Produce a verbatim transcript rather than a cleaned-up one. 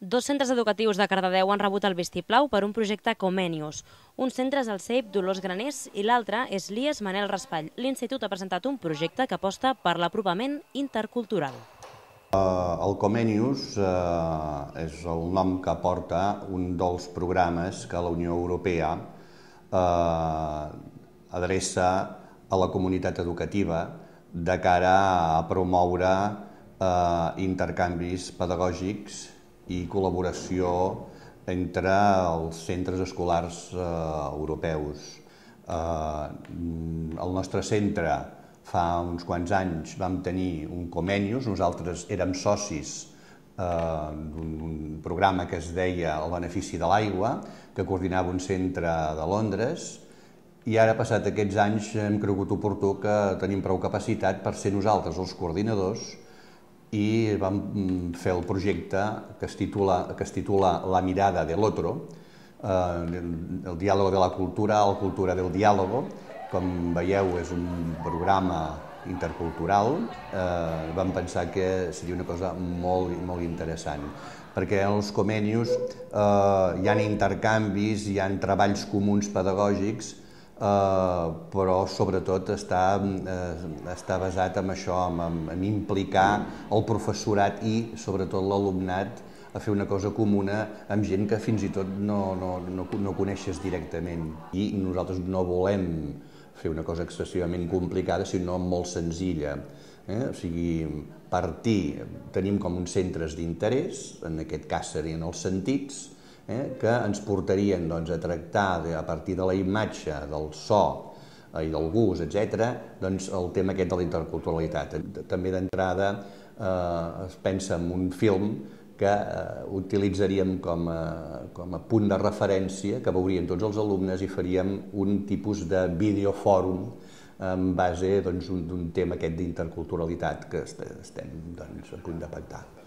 Dos centres educatius de Cardedeu han rebut el vistiplau per un projecte Comenius. Un centre és el C E I P Dolors Graners i l'altre és l'I E S Manel Raspall. L'institut ha presentat un projecte que aposta per l'apropament intercultural. El Comenius és el nom que porta un dels programes que la Unió Europea adreça a la comunitat educativa de cara a promoure intercanvis pedagògics i col·laboració entre els centres escolars europeus. Al nostre centre, fa uns quants anys, vam tenir un Comenius. Nosaltres érem socis d'un programa que es deia El benefici de l'aigua, que coordinava un centre de Londres, i ara, passat aquests anys, hem cregut oportú que tenim prou capacitat per ser nosaltres els coordinadors i vam fer el projecte que es titula, que es titula La mirada del otro, el diàlogo de la cultura, la cultura del diàlogo. Com veieu, és un programa intercultural. Vam pensar que seria una cosa molt, molt interessant, perquè en els Comenius hi ha intercanvis, hi ha treballs comuns pedagògics, però sobretot està, està basat en això, en, en implicar el professorat i sobretot l'alumnat a fer una cosa comuna amb gent que fins i tot no, no, no, no coneixes directament. I nosaltres no volem fer una cosa excessivament complicada, sinó molt senzilla. Eh? O sigui, partir, tenim com uns centres d'interès, en aquest cas serien els sentits, Eh, que ens portarien doncs, a tractar de, a partir de la imatge, del so eh, i del gust, etcètera, doncs, el tema aquest de la interculturalitat. També d'entrada eh, es pensa en un film que eh, utilitzaríem com a, com a punt de referència, que veurien tots els alumnes i faríem un tipus de videofòrum en base doncs, d'un tema aquest d'interculturalitat que estem doncs, a punt de pactar.